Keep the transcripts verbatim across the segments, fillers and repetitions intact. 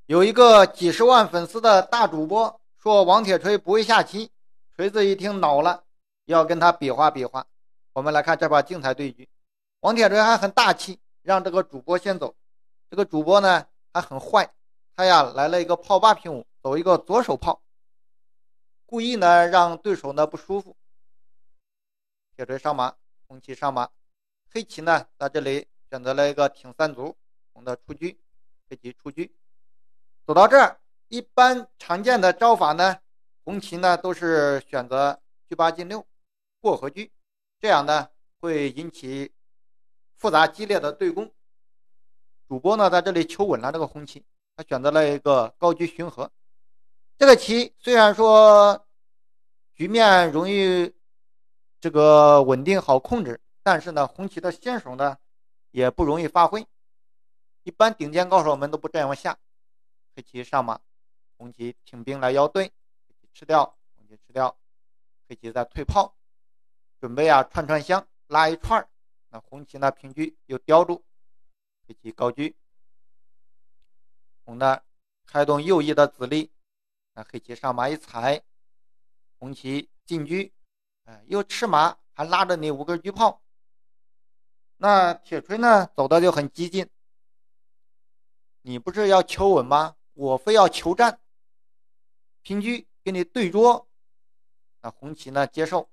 有一个几十万粉丝的大主播说王铁锤不会下棋，锤子一听恼了，要跟他比划比划。我们来看这把精彩对局，王铁锤还很大气，让这个主播先走。这个主播呢还很坏，他呀来了一个炮八平五，走一个左手炮，故意呢让对手呢不舒服。铁锤上马，红棋上马，黑棋呢在这里选择了一个挺三卒，红的出车，黑棋出车。走到这儿，一般常见的招法呢，红棋呢都是选择车八进六，过河车，这样呢会引起复杂激烈的对攻。主播呢在这里求稳了这个红棋，他选择了一个高车巡河。这个棋虽然说局面容易这个稳定好控制，但是呢红棋的先手呢也不容易发挥，一般顶尖高手们都不这样下。黑棋上马，红棋挺兵来邀对，黑棋吃掉，红棋吃掉，黑棋再退炮，准备啊串串香拉一串，那红棋呢平车又叼住，黑棋高车，红的开动右翼的子力，那黑棋上马一踩，红棋进车，哎，又吃马还拉着你五根车炮。那铁锤呢走的就很激进，你不是要求稳吗？我非要求战，平车给你对捉。那红棋呢接受，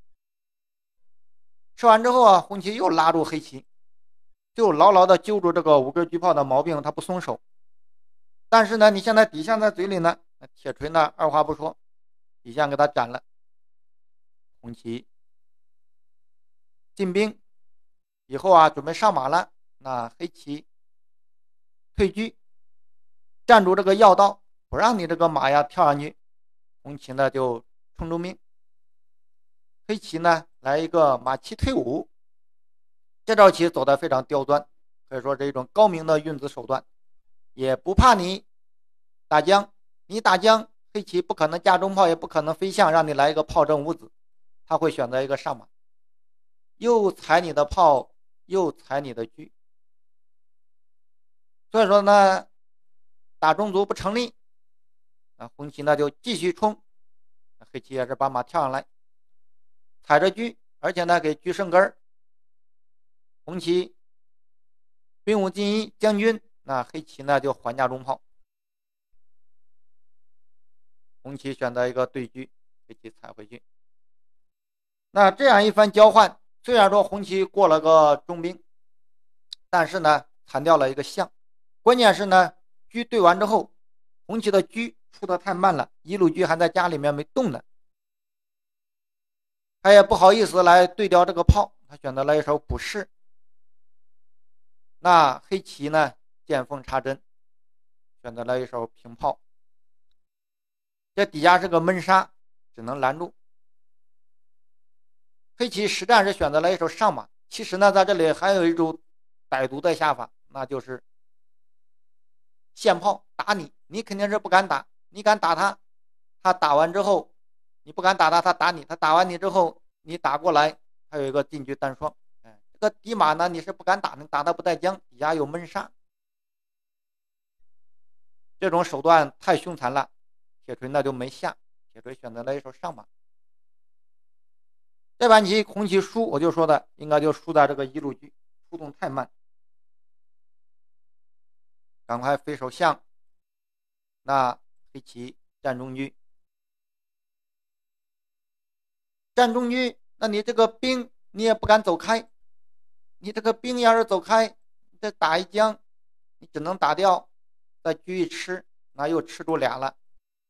吃完之后啊，红棋又拉住黑棋，就牢牢的揪住这个五根车炮的毛病，他不松手。但是呢你现在底线在嘴里呢，那铁锤呢二话不说，底线给他斩了。红棋进兵以后啊，准备上马了，那黑棋退车，站住这个要道，不让你这个马呀跳上去。红棋呢就冲中兵，黑棋呢来一个马七退五，这招棋走得非常刁钻，可以说是一种高明的运子手段，也不怕你打将，你打将黑棋不可能架中炮，也不可能飞象让你来一个炮正五子，他会选择一个上马，又踩你的炮又踩你的车，所以说呢打中卒不成立。那红棋呢就继续冲，黑棋也是把马跳上来，踩着车，而且呢给车生根。红棋兵五进一将军，那黑棋呢就还架中炮，红棋选择一个对车，黑棋踩回去。那这样一番交换，虽然说红棋过了个中兵，但是呢残掉了一个象，关键是呢车对完之后，红棋的车出的太慢了，一路车还在家里面没动呢，他也不好意思来对调这个炮，他选择了一手补士。那黑棋呢见缝插针，选择了一手平炮，这底下是个闷杀，只能拦住。黑棋实战是选择了一手上马，其实呢在这里还有一种歹毒的下法，那就是现炮打你，你肯定是不敢打，你敢打他，他打完之后你不敢打他，他打你，他打完你之后你打过来，还有一个进车单双。哎，这个底马呢你是不敢打，你打他不带将，底下有闷杀，这种手段太凶残了，铁锤呢就没下，铁锤选择了一手上马。这盘棋红棋输，我就说的应该就输在这个一路车出动太慢，赶快飞手象，那黑棋站中车，站中车，那你这个兵你也不敢走开，你这个兵要是走开，再打一将，你只能打掉，再车一吃，那又吃住俩了。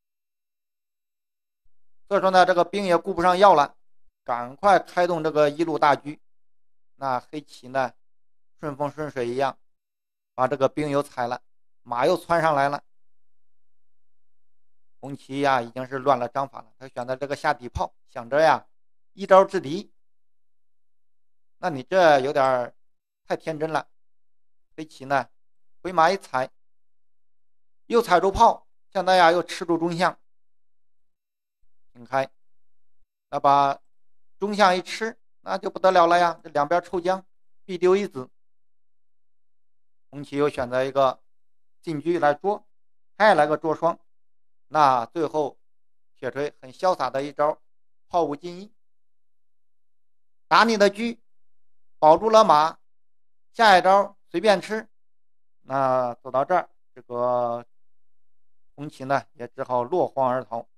所以说呢，这个兵也顾不上要了，赶快开动这个一路大车。那黑棋呢，顺风顺水一样，把这个兵又踩了，马又窜上来了。红棋呀，已经是乱了章法了，他选择这个下底炮，想着呀一招制敌。那你这有点太天真了。黑棋呢，回马一踩，又踩住炮，现在呀又吃住中象，挺开，那把中象一吃，那就不得了了呀，这两边抽将，必丢一子。红棋又选择一个进车来捉， 还来个捉双。那最后铁锤很潇洒的一招炮五进一，打你的车，保住了马，下一招随便吃。那走到这儿，这个红旗呢也只好落荒而逃。